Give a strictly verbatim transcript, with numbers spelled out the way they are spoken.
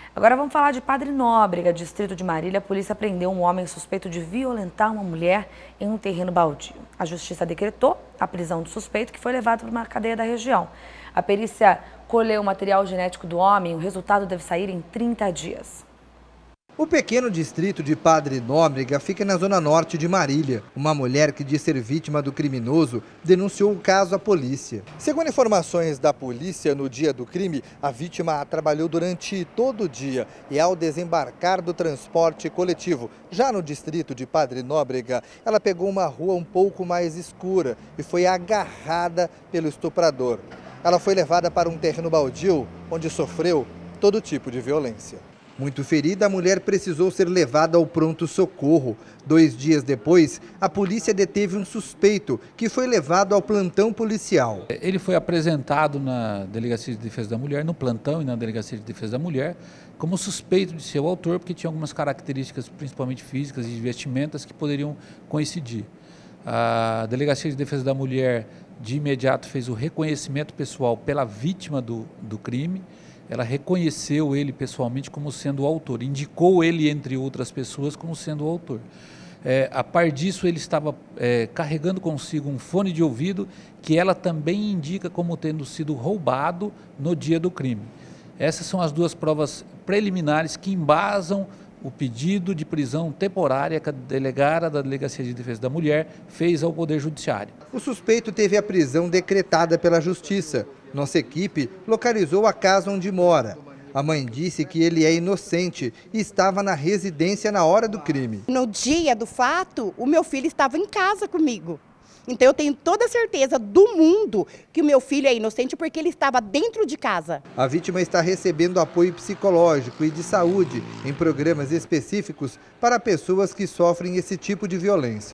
Agora vamos falar de Padre Nóbrega, distrito de Marília. A polícia prendeu um homem suspeito de violentar uma mulher em um terreno baldio. A justiça decretou a prisão do suspeito, que foi levado para uma cadeia da região. A perícia colheu o material genético do homem. O resultado deve sair em trinta dias. O pequeno distrito de Padre Nóbrega fica na zona norte de Marília. Uma mulher que diz ser vítima do criminoso denunciou o caso à polícia. Segundo informações da polícia, no dia do crime, a vítima trabalhou durante todo o dia e ao desembarcar do transporte coletivo, já no distrito de Padre Nóbrega, ela pegou uma rua um pouco mais escura e foi agarrada pelo estuprador. Ela foi levada para um terreno baldio, onde sofreu todo tipo de violência. Muito ferida, a mulher precisou ser levada ao pronto-socorro. Dois dias depois, a polícia deteve um suspeito que foi levado ao plantão policial. Ele foi apresentado na Delegacia de Defesa da Mulher, no plantão e na Delegacia de Defesa da Mulher, como suspeito de ser o autor, porque tinha algumas características, principalmente físicas e de vestimentas, que poderiam coincidir. A Delegacia de Defesa da Mulher, de imediato, fez o reconhecimento pessoal pela vítima do, do crime. Ela reconheceu ele pessoalmente como sendo o autor, indicou ele, entre outras pessoas, como sendo o autor. É, a par disso, ele estava é, carregando consigo um fone de ouvido que ela também indica como tendo sido roubado no dia do crime. Essas são as duas provas preliminares que embasam o pedido de prisão temporária que a delegada da Delegacia de Defesa da Mulher fez ao Poder Judiciário. O suspeito teve a prisão decretada pela Justiça. Nossa equipe localizou a casa onde mora. A mãe disse que ele é inocente e estava na residência na hora do crime. No dia do fato, o meu filho estava em casa comigo. Então eu tenho toda a certeza do mundo que o meu filho é inocente porque ele estava dentro de casa. A vítima está recebendo apoio psicológico e de saúde em programas específicos para pessoas que sofrem esse tipo de violência.